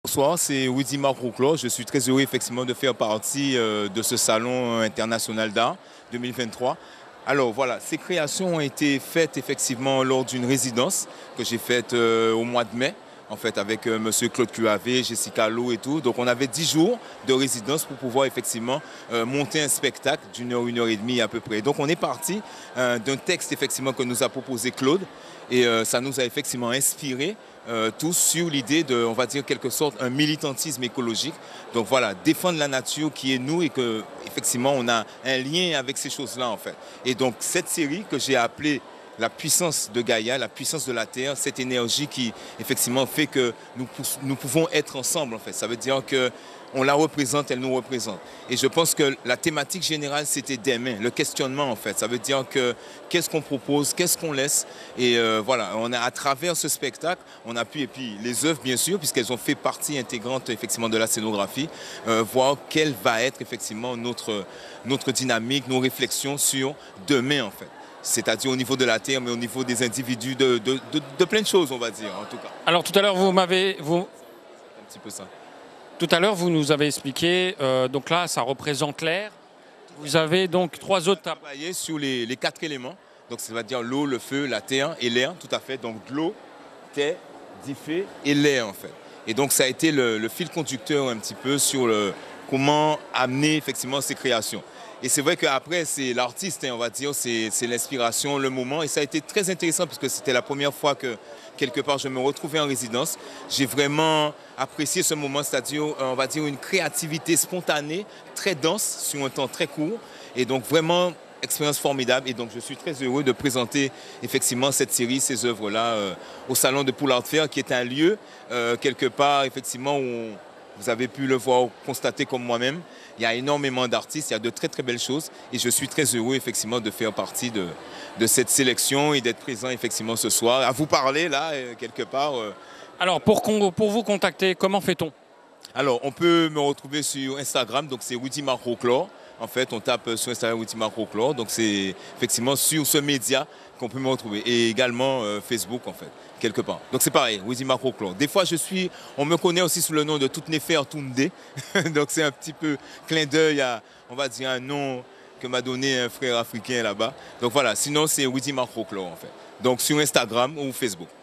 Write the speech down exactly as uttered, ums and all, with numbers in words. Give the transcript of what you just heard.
Bonsoir, c'est Woody Marc-Rouclair. Je suis très heureux effectivement de faire partie euh, de ce salon international d'art deux mille vingt-trois. Alors voilà, ces créations ont été faites effectivement lors d'une résidence que j'ai faite euh, au mois de mai, en fait avec euh, monsieur Claude Cuavé, Jessica Lowe et tout. Donc on avait dix jours de résidence pour pouvoir effectivement euh, monter un spectacle d'une heure, une heure et demie à peu près. Donc on est parti euh, d'un texte effectivement que nous a proposé Claude et euh, ça nous a effectivement inspiré. Euh, tous sur l'idée de, on va dire, quelque sorte, un militantisme écologique. Donc voilà, défendre la nature qui est nous et que, effectivement, on a un lien avec ces choses-là, en fait. Et donc, cette série que j'ai appelée la puissance de Gaïa, la puissance de la Terre, cette énergie qui, effectivement, fait que nous, nous pouvons être ensemble, en fait. Ça veut dire que on la représente, elle nous représente. Et je pense que la thématique générale, c'était d'aimer, le questionnement en fait. Ça veut dire que qu'est-ce qu'on propose, qu'est-ce qu'on laisse. Et euh, voilà, on a, à travers ce spectacle, on a pu, et puis les œuvres bien sûr, puisqu'elles ont fait partie intégrante effectivement de la scénographie, euh, voir quelle va être effectivement notre, notre dynamique, nos réflexions sur demain en fait. C'est-à-dire au niveau de la Terre, mais au niveau des individus, de, de, de, de plein de choses, on va dire, en tout cas. Alors tout à l'heure, vous m'avez... Vous... Un petit peu ça. Tout à l'heure, vous nous avez expliqué, euh, donc là, ça représente l'air. Vous avez donc trois autres tables. Travailler sur les, les quatre éléments, donc c'est-à-dire l'eau, le feu, la terre et l'air, tout à fait. Donc l'eau, terre, diffé et l'air en fait. Et donc ça a été le, le fil conducteur un petit peu sur le, comment amener effectivement ces créations. Et c'est vrai qu'après, c'est l'artiste, hein, on va dire, c'est l'inspiration, le moment. Et ça a été très intéressant parce que c'était la première fois que, quelque part, je me retrouvais en résidence. J'ai vraiment apprécié ce moment, c'est-à-dire, on va dire, une créativité spontanée, très dense, sur un temps très court. Et donc, vraiment, expérience formidable. Et donc, je suis très heureux de présenter, effectivement, cette série, ces œuvres-là, euh, au Salon de Poulard Fer, qui est un lieu, euh, quelque part, effectivement, où on, vous avez pu le voir, constater comme moi-même. Il y a énormément d'artistes, il y a de très très belles choses et je suis très heureux effectivement de faire partie de, de cette sélection et d'être présent effectivement ce soir, à vous parler là quelque part. Alors pour, pour vous contacter, comment fait-on? Alors on peut me retrouver sur Instagram, donc c'est Woody Marc-Rouclair. En fait, on tape sur Instagram Woody Marc-Rouclair, donc c'est effectivement sur ce média qu'on peut me retrouver. Et également euh, Facebook, en fait, quelque part. Donc c'est pareil, Woody Marc-Rouclair. Des fois, je suis, on me connaît aussi sous le nom de Toutnefer Toundé. Donc c'est un petit peu clin d'œil à, on va dire, un nom que m'a donné un frère africain là-bas. Donc voilà, sinon c'est Woody Marc-Rouclair, en fait. Donc sur Instagram ou Facebook.